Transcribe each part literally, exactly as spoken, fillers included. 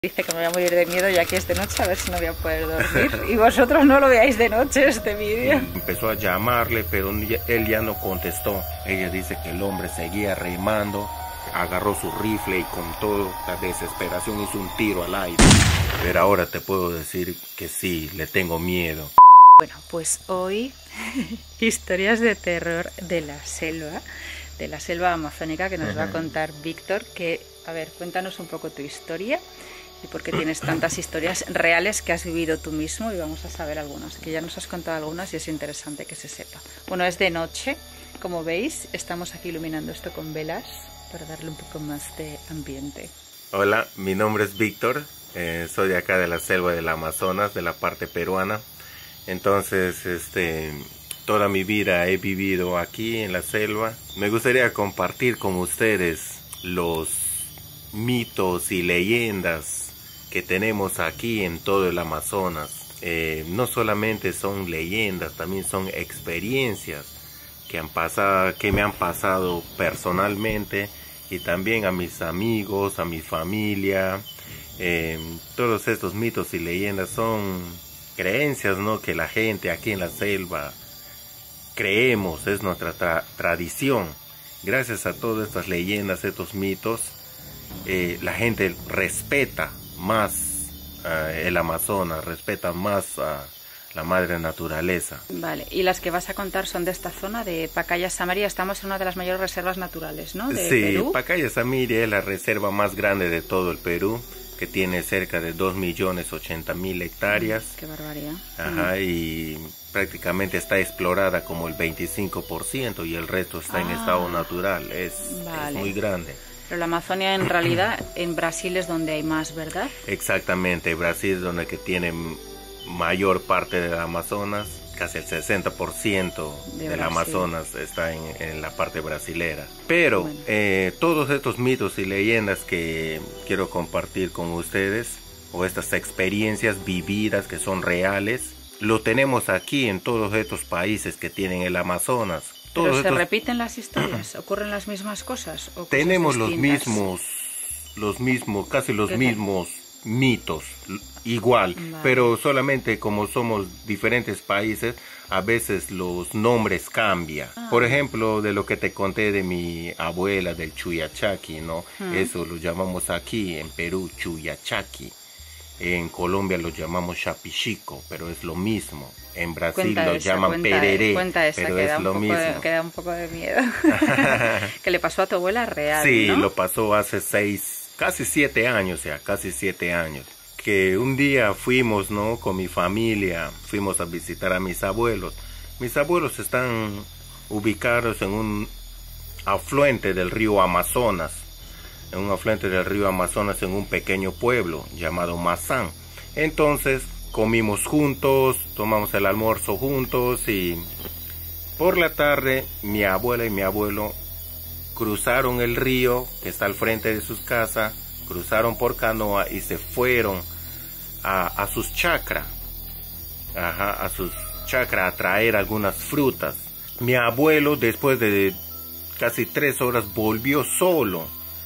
Dice que me voy a morir de miedo ya que es de noche, a ver si no voy a poder dormir. Y vosotros no lo veáis de noche este vídeo. Empezó a llamarle, pero él ya no contestó. Ella dice que el hombre seguía remando, agarró su rifle y con toda la desesperación hizo un tiro al aire. Pero ahora te puedo decir que sí, le tengo miedo. Bueno, pues hoy historias de terror de la selva, de la selva amazónica que nos uh-huh. va a contar Víctor. Que, a ver, cuéntanos un poco tu historia. Y por qué tienes tantas historias reales que has vivido tú mismo, y vamos a saber algunas, que ya nos has contado algunas y es interesante que se sepa. Bueno, es de noche, como veis, estamos aquí iluminando esto con velas para darle un poco más de ambiente. Hola, mi nombre es Víctor, eh, soy de acá de la selva del Amazonas, de la parte peruana. Entonces, este, toda mi vida he vivido aquí en la selva. Me gustaría compartir con ustedes los mitos y leyendas que tenemos aquí en todo el Amazonas. Eh, no solamente son leyendas, también son experiencias que han pasado, que me han pasado personalmente, y también a mis amigos, a mi familia. Eh, todos estos mitos y leyendas son creencias, ¿no?, que la gente aquí en la selva creemos, es nuestra tra tradición. Gracias a todas estas leyendas, estos mitos, eh, la gente respeta más uh, el Amazonas, respeta más a uh, la madre naturaleza. Vale, y las que vas a contar son de esta zona de Pacaya Samiria. Estamos en una de las mayores reservas naturales, ¿no?, de sí, Perú. Pacaya Samiria es la reserva más grande de todo el Perú, que tiene cerca de dos millones ochenta mil hectáreas. Mm, qué barbaridad. Ajá, mm. y prácticamente está explorada como el veinticinco por ciento y el resto está ah, en estado natural. Es, vale. es muy grande. Pero la Amazonia en realidad en Brasil es donde hay más, ¿verdad? Exactamente, Brasil es donde que tiene mayor parte del Amazonas, casi el sesenta por ciento de del Amazonas está en, en la parte brasilera. Pero bueno. eh, todos estos mitos y leyendas que quiero compartir con ustedes, o estas experiencias vividas que son reales, lo tenemos aquí en todos estos países que tienen el Amazonas. ¿Pero Todos se estos... repiten las historias? ¿Ocurren las mismas cosas? ¿O cosas Tenemos distintas? los mismos, los mismos, casi los mismos mitos, igual, vale. Pero solamente como somos diferentes países, a veces los nombres cambian. Ah. Por ejemplo, de lo que te conté de mi abuela, del Chuyachaki, ¿no? Hmm. Eso lo llamamos aquí en Perú Chuyachaki. En Colombia lo llamamos chapichico, pero es lo mismo. En Brasil cuenta lo esa, llaman cuenta, pereré, cuenta esa, pero que es lo mismo. De, que da un poco de miedo. Que le pasó a tu abuela real, Sí, ¿no? lo pasó hace seis, casi siete años ya, casi siete años. Que un día fuimos, ¿no?, con mi familia, fuimos a visitar a mis abuelos. Mis abuelos están ubicados en un afluente del río Amazonas. En un afluente del río Amazonas, en un pequeño pueblo llamado Mazán. Entonces comimos juntos, tomamos el almuerzo juntos, y por la tarde mi abuela y mi abuelo cruzaron el río que está al frente de sus casas, cruzaron por canoa y se fueron a, a sus chacras, ajá, a sus chacras a traer algunas frutas. Mi abuelo, después de casi tres horas, volvió solo.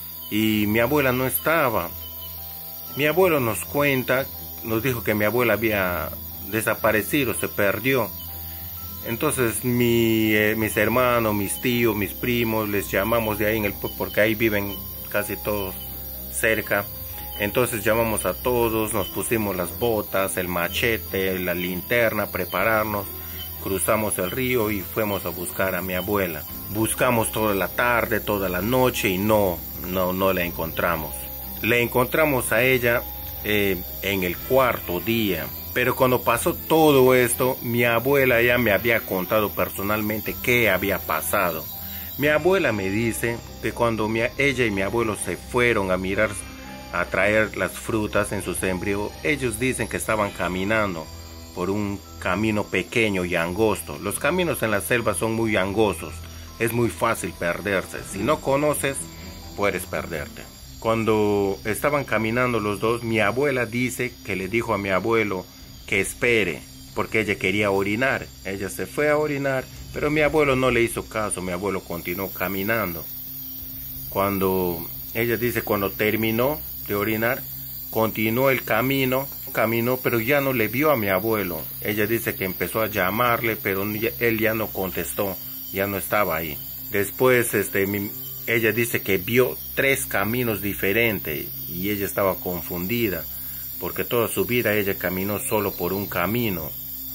Y mi abuela no estaba. Mi abuelo nos cuenta, nos dijo que mi abuela había desaparecido, se perdió. Entonces mi, eh, mis hermanos, mis tíos, mis primos, les llamamos de ahí en el pueblo, porque ahí viven casi todos cerca. Entonces llamamos a todos, nos pusimos las botas, el machete, la linterna, prepararnos. Cruzamos el río y fuimos a buscar a mi abuela. Buscamos toda la tarde, toda la noche, y no, no, no la encontramos. Le encontramos a ella eh, en el cuarto día. Pero cuando pasó todo esto, mi abuela ya me había contado personalmente qué había pasado. Mi abuela me dice que cuando mi, ella y mi abuelo se fueron a mirar, a traer las frutas en su sembrío, ellos dicen que estaban caminando por un camino pequeño y angosto. Los caminos en la selva son muy angostos, es muy fácil perderse. Si no conoces, puedes perderte. Cuando estaban caminando los dos, mi abuela dice que le dijo a mi abuelo que espere, porque ella quería orinar. Ella se fue a orinar, pero mi abuelo no le hizo caso, mi abuelo continuó caminando. Cuando ella dice, cuando terminó de orinar, continuó el camino, caminó, pero ya no le vio a mi abuelo. Ella dice que empezó a llamarle, pero él ya no contestó, ya no estaba ahí. Después, este, mi, ella dice que vio tres caminos diferentes y ella estaba confundida, porque toda su vida ella caminó solo por un camino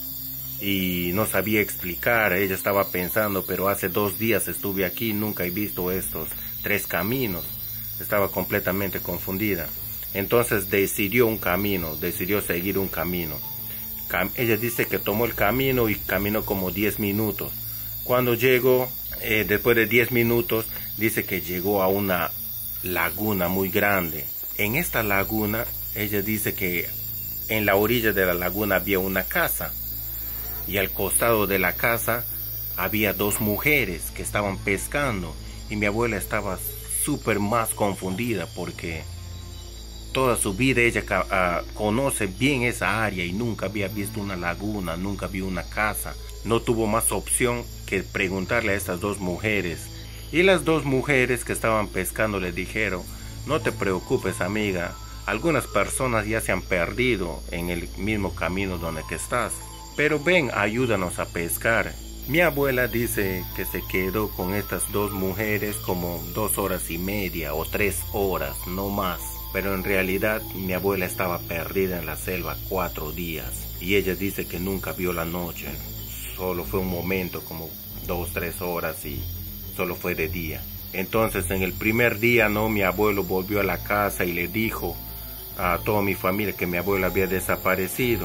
y no sabía explicar. Ella estaba pensando, pero hace dos días estuve aquí, nunca he visto estos tres caminos. Estaba completamente confundida. Entonces decidió un camino, decidió seguir un camino. Cam ella dice que tomó el camino y caminó como diez minutos. Cuando llegó, eh, después de diez minutos, dice que llegó a una laguna muy grande. En esta laguna, ella dice que en la orilla de la laguna había una casa. Y al costado de la casa había dos mujeres que estaban pescando. Y mi abuela estaba súper más confundida porque toda su vida ella uh, conoce bien esa área y nunca había visto una laguna, nunca vio una casa. No tuvo más opción que preguntarle a estas dos mujeres. Y las dos mujeres que estaban pescando le dijeron: no te preocupes, amiga, algunas personas ya se han perdido en el mismo camino donde que estás, pero ven, ayúdanos a pescar. Mi abuela dice que se quedó con estas dos mujeres como dos horas y media o tres horas, no más. Pero en realidad mi abuela estaba perdida en la selva cuatro días. Y ella dice que nunca vio la noche. Solo fue un momento, como dos, tres horas y solo fue de día. Entonces en el primer día, no, mi abuelo volvió a la casa y le dijo a toda mi familia que mi abuela había desaparecido.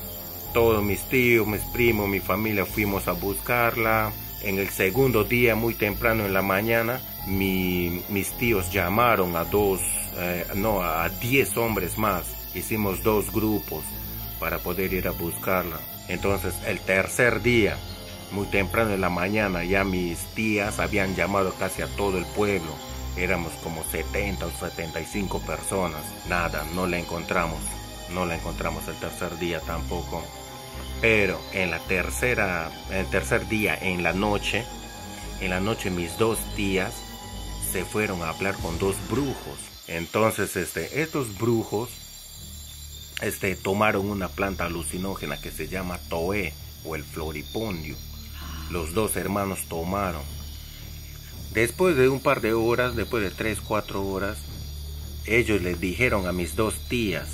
Todos mis tíos, mis primos, mi familia fuimos a buscarla. En el segundo día, muy temprano en la mañana, mi, mis tíos llamaron a dos, eh, no, a diez hombres más. Hicimos dos grupos para poder ir a buscarla. Entonces, el tercer día, muy temprano en la mañana, ya mis tías habían llamado casi a todo el pueblo. Éramos como setenta o setenta y cinco personas. Nada, no la encontramos. No la encontramos el tercer día tampoco. Pero en la tercera, en el tercer día, en la noche, en la noche mis dos tías se fueron a hablar con dos brujos. Entonces, este, estos brujos, este, tomaron una planta alucinógena que se llama toé o el floripondio. Los dos hermanos tomaron. Después de un par de horas, después de tres, cuatro horas, ellos les dijeron a mis dos tías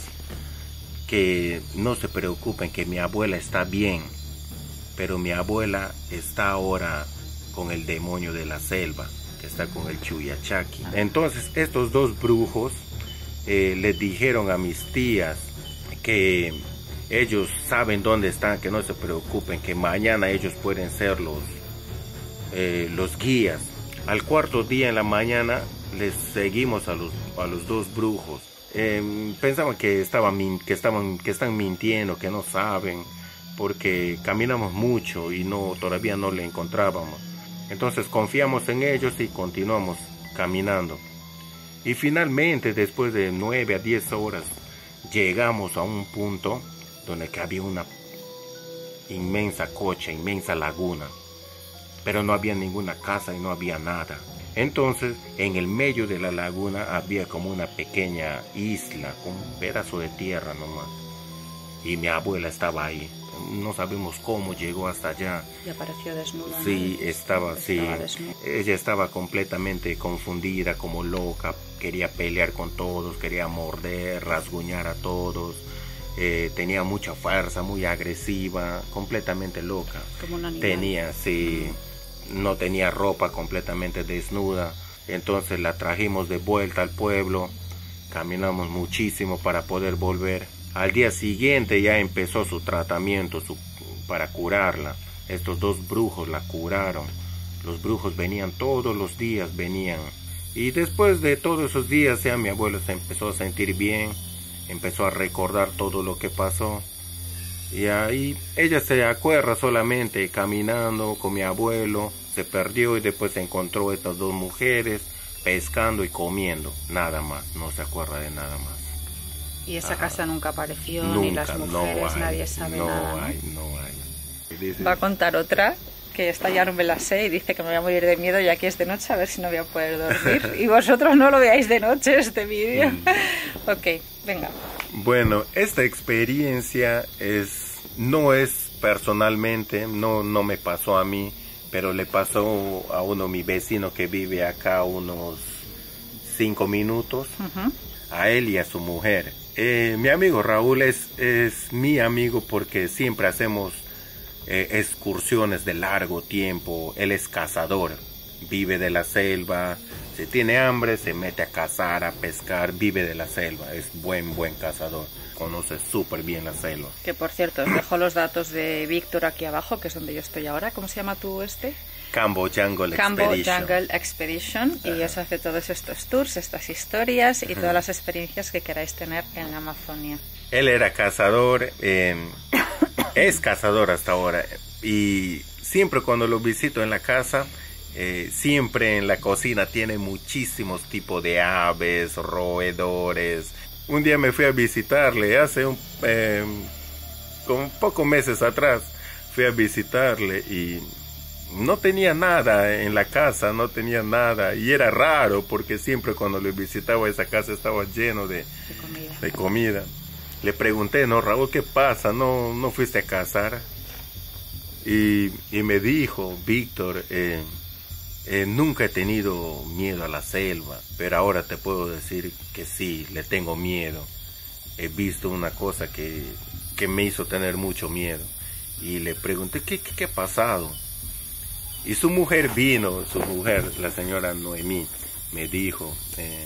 que no se preocupen, que mi abuela está bien, pero mi abuela está ahora con el demonio de la selva, que está con el Chuyachaki. Entonces estos dos brujos eh, les dijeron a mis tías que ellos saben dónde están, que no se preocupen, que mañana ellos pueden ser los, eh, los guías. Al cuarto día en la mañana les seguimos a los, a los dos brujos. Eh, pensaban que estaban, que estaban, que están mintiendo, que no saben, porque caminamos mucho y no, todavía no le encontrábamos. Entonces confiamos en ellos y continuamos caminando. Y finalmente, después de nueve a diez horas, llegamos a un punto donde había una inmensa cocha, inmensa laguna, pero no había ninguna casa y no había nada. Entonces, en el medio de la laguna había como una pequeña isla, con un pedazo de tierra nomás. Y mi abuela estaba ahí. No sabemos cómo llegó hasta allá. Y apareció desnuda. Sí, ¿no? estaba, sí. Estaba desnuda. Ella estaba completamente confundida, como loca. Quería pelear con todos, quería morder, rasguñar a todos. Eh, tenía mucha fuerza, muy agresiva, completamente loca. Como un animal. Tenía, sí. No tenía ropa, completamente desnuda. Entonces la trajimos de vuelta al pueblo. Caminamos muchísimo para poder volver. Al día siguiente ya empezó su tratamiento su, para curarla. Estos dos brujos la curaron. Los brujos venían todos los días, venían. Y después de todos esos días ya mi abuelo se empezó a sentir bien. Empezó a recordar todo lo que pasó. Y ahí ella se acuerda solamente caminando con mi abuelo. Se perdió y después encontró estas dos mujeres pescando y comiendo. Nada más, no se acuerda de nada más. Y esa Ajá. casa nunca apareció, nunca, ni las mujeres, no hay, nadie sabe no nada. Hay, no hay. Dice, va a contar otra, que esta ya no me la sé y dice que me voy a morir de miedo y aquí es de noche, a ver si no voy a poder dormir. Y vosotros no lo veáis de noche este vídeo. Mm. Ok. Venga. Bueno, esta experiencia es, no es personalmente, no, no me pasó a mí, pero le pasó a uno de mis vecinos que vive acá unos cinco minutos, uh-huh. a él y a su mujer. Eh, mi amigo Raúl es, es mi amigo porque siempre hacemos eh, excursiones de largo tiempo. Él es cazador, vive de la selva, si tiene hambre se mete a cazar, a pescar, vive de la selva, es buen, buen cazador, conoce súper bien la selva. Que por cierto, os dejo los datos de Víctor aquí abajo, que es donde yo estoy ahora. ¿Cómo se llama tú este? Cambo Jungle Cambo Expedition. Jungle Expedition. Uh-huh. Y os hace todos estos tours, estas historias y uh-huh. todas las experiencias que queráis tener en la Amazonia. Él era cazador, eh, es cazador hasta ahora, y siempre cuando lo visito en la casa, eh, siempre en la cocina tiene muchísimos tipos de aves, roedores. Un día me fui a visitarle, hace un, eh, como pocos meses atrás, fui a visitarle y no tenía nada en la casa, no tenía nada, y era raro porque siempre cuando le visitaba esa casa estaba lleno de, de, comida. de comida. Le pregunté, no, Raúl, ¿qué pasa? ¿No, no fuiste a cazar? Y, y me dijo, Víctor, eh, eh, nunca he tenido miedo a la selva, pero ahora te puedo decir que sí, le tengo miedo. He visto una cosa que, que me hizo tener mucho miedo. Y le pregunté, ¿qué, qué, qué ha pasado? Y su mujer vino, su mujer, la señora Noemí, me dijo, eh,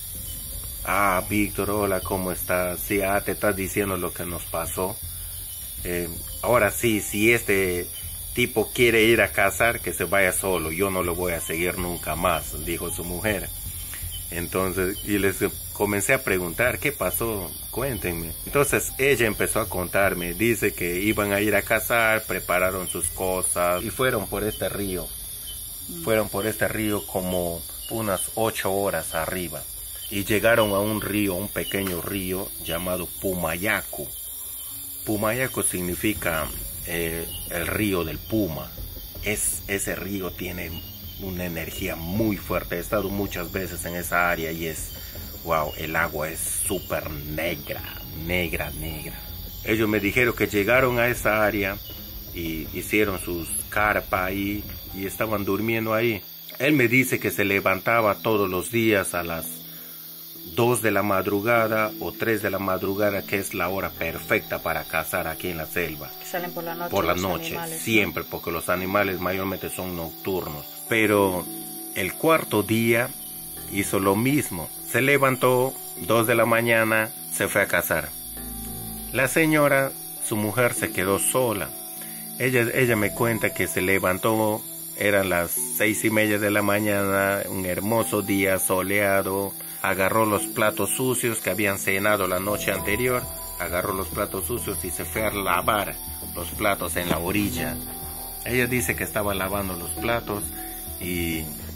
ah, Víctor, hola, ¿cómo estás? Sí, ah, te estás diciendo lo que nos pasó. Eh, ahora sí, si este tipo quiere ir a cazar, que se vaya solo, yo no lo voy a seguir nunca más, dijo su mujer. Entonces, y les comencé a preguntar, ¿qué pasó? Cuéntenme. Entonces ella empezó a contarme, dice que iban a ir a cazar, prepararon sus cosas y fueron por este río. Mm. Fueron por este río como unas ocho horas arriba. Y llegaron a un río, un pequeño río llamado Pumayacu. Pumayacu significa eh, el río del puma. Es, ese río tiene una energía muy fuerte. He estado muchas veces en esa área y es, wow, el agua es súper negra, negra, negra. Ellos me dijeron que llegaron a esa área y hicieron sus carpas ahí y estaban durmiendo ahí. Él me dice que se levantaba todos los días a las dos de la madrugada o tres de la madrugada, que es la hora perfecta para cazar aquí en la selva. Salen por la noche. Por la noche, animales, siempre, ¿no? Porque los animales mayormente son nocturnos. Pero el cuarto día hizo lo mismo. Se levantó, dos de la mañana, se fue a cazar. La señora, su mujer, se quedó sola. Ella, ella me cuenta que se levantó, eran las seis y media de la mañana, un hermoso día soleado. Agarró los platos sucios que habían cenado la noche anterior, agarró los platos sucios y se fue a lavar los platos en la orilla. Ella dice que estaba lavando los platos y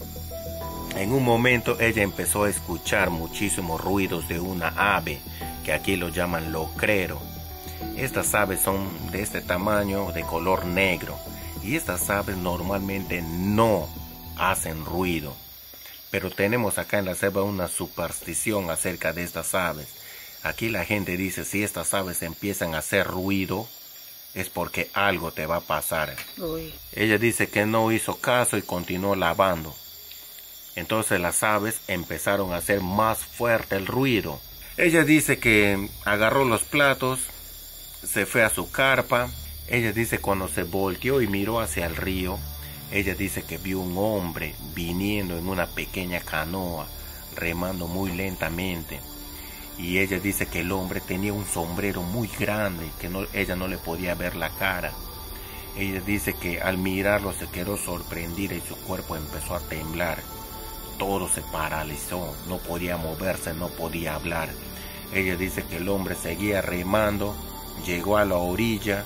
en un momento ella empezó a escuchar muchísimos ruidos de una ave, que aquí lo llaman locrero. Estas aves son de este tamaño, de color negro, y estas aves normalmente no hacen ruido. Pero tenemos acá en la selva una superstición acerca de estas aves. Aquí la gente dice, si estas aves empiezan a hacer ruido, es porque algo te va a pasar. Uy. Ella dice que no hizo caso y continuó lavando. Entonces las aves empezaron a hacer más fuerte el ruido. Ella dice que agarró los platos, se fue a su carpa. Ella dice cuando se volteó y miró hacia el río, ella dice que vio un hombre viniendo en una pequeña canoa, remando muy lentamente. Y ella dice que el hombre tenía un sombrero muy grande, que no, ella no le podía ver la cara. Ella dice que al mirarlo se quedó sorprendida y su cuerpo empezó a temblar. Todo se paralizó, no podía moverse, no podía hablar. Ella dice que el hombre seguía remando, llegó a la orilla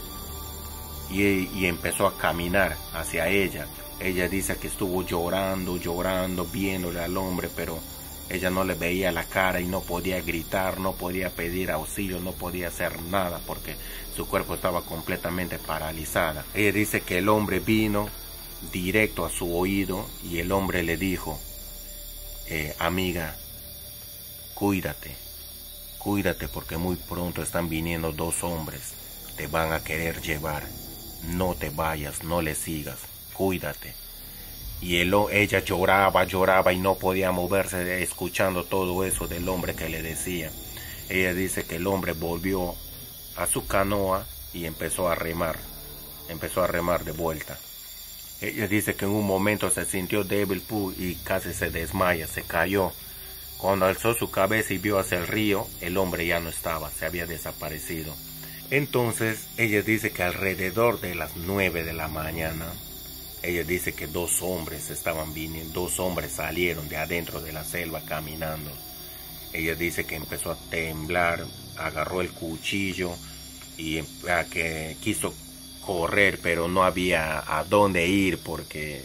y, y empezó a caminar hacia ella. Ella dice que estuvo llorando, llorando, viéndole al hombre, pero ella no le veía la cara y no podía gritar, no podía pedir auxilio, no podía hacer nada porque su cuerpo estaba completamente paralizada. Ella dice que el hombre vino directo a su oído y el hombre le dijo, eh, amiga, cuídate, cuídate porque muy pronto están viniendo dos hombres, te van a querer llevar, no te vayas, no le sigas, cuídate. Y él, ella lloraba, lloraba y no podía moverse escuchando todo eso del hombre que le decía. Ella dice que el hombre volvió a su canoa y empezó a remar, empezó a remar de vuelta. Ella dice que en un momento se sintió débil y casi se desmaya, se cayó. Cuando alzó su cabeza y vio hacia el río, el hombre ya no estaba, se había desaparecido. Entonces ella dice que alrededor de las nueve de la mañana, ella dice que dos hombres estaban viniendo, dos hombres salieron de adentro de la selva caminando. Ella dice que empezó a temblar, agarró el cuchillo y a que quiso correr, pero no había a dónde ir porque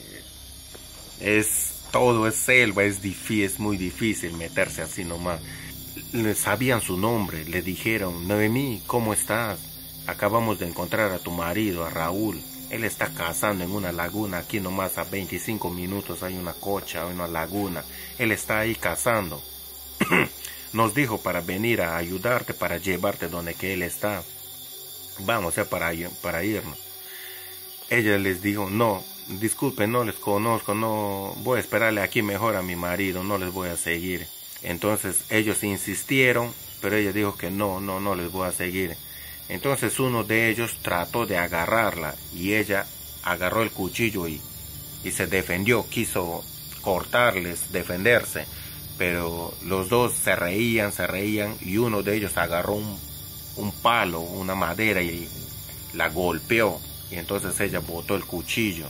es todo es selva, es difícil, es muy difícil meterse así nomás. Le sabían su nombre, le dijeron: Noemí, ¿cómo estás? Acabamos de encontrar a tu marido, a Raúl. Él está cazando en una laguna, aquí nomás a veinticinco minutos hay una cocha, una laguna. Él está ahí cazando. Nos dijo para venir a ayudarte, para llevarte donde que él está. Vamos, ya para, para irnos. Ella les dijo: no, disculpen, no les conozco, no voy a esperarle aquí mejor a mi marido, no les voy a seguir. Entonces ellos insistieron, pero ella dijo que no, no, no les voy a seguir. Entonces uno de ellos trató de agarrarla y ella agarró el cuchillo y, y se defendió, quiso cortarles, defenderse, pero los dos se reían, se reían y uno de ellos agarró un, un palo, una madera y la golpeó y entonces ella botó el cuchillo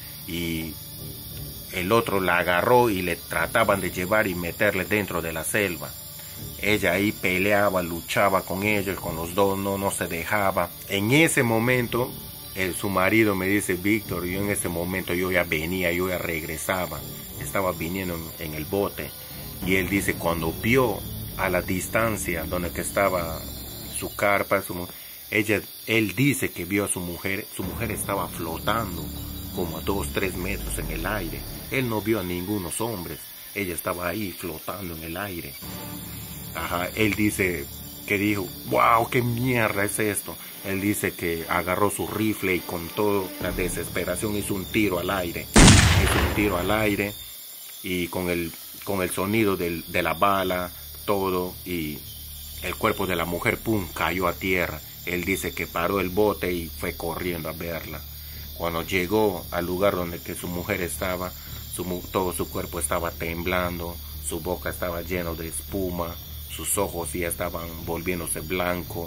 y el otro la agarró y le trataban de llevar y meterle dentro de la selva. Ella ahí peleaba, luchaba con ellos, con los dos, no, no se dejaba. En ese momento, el, su marido me dice: Víctor, yo en ese momento yo ya venía, yo ya regresaba, estaba viniendo en, en el bote. Y él dice, cuando vio a la distancia donde que estaba su carpa, su, ella, él dice que vio a su mujer, su mujer estaba flotando como a dos, tres metros en el aire. Él no vio a ningunos hombres, ella estaba ahí flotando en el aire. Ajá, él dice que dijo: wow, qué mierda es esto. Él dice que agarró su rifle y con toda la desesperación hizo un tiro al aire. Hizo un tiro al aire y con el, con el sonido del, de la bala, todo, y el cuerpo de la mujer, pum, cayó a tierra. Él dice que paró el bote y fue corriendo a verla. Cuando llegó al lugar donde que su mujer estaba, su, todo su cuerpo estaba temblando, su boca estaba llena de espuma, sus ojos ya estaban volviéndose blancos,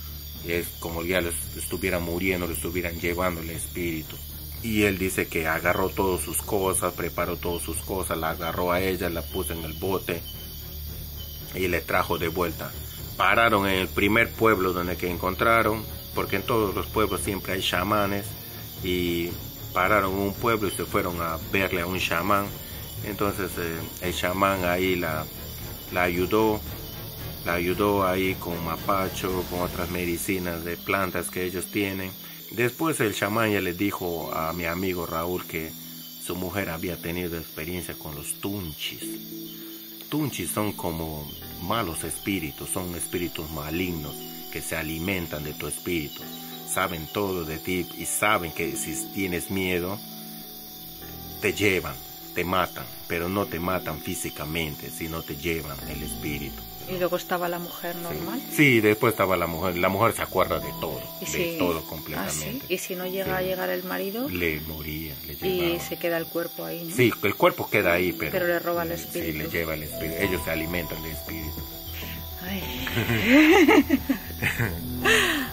es como ya les estuvieran muriendo, le estuvieran llevando el espíritu. Y él dice que agarró todas sus cosas, preparó todas sus cosas, la agarró a ella, la puso en el bote y le trajo de vuelta. Pararon en el primer pueblo donde que encontraron, porque en todos los pueblos siempre hay chamanes, y pararon en un pueblo y se fueron a verle a un chamán. Entonces eh, el chamán ahí la, la ayudó, la ayudó ahí con mapacho, con otras medicinas de plantas que ellos tienen. Después el chamán ya le dijo a mi amigo Raúl que su mujer había tenido experiencia con los tunchis. Tunchis son como malos espíritus, son espíritus malignos que se alimentan de tu espíritu. Saben todo de ti y saben que si tienes miedo, te llevan, te matan, pero no te matan físicamente, sino te llevan el espíritu. ¿Y luego estaba la mujer normal? Sí, sí, después estaba la mujer. La mujer se acuerda de todo, ¿Y de si... todo completamente. ¿Ah, sí? ¿Y si no llega sí. a llegar el marido? Le moría, le llevaba. Y se queda el cuerpo ahí, ¿no? Sí, el cuerpo queda ahí, pero... Pero le roba el espíritu. Sí, le lleva el espíritu. Ellos se alimentan de espíritu. Ay.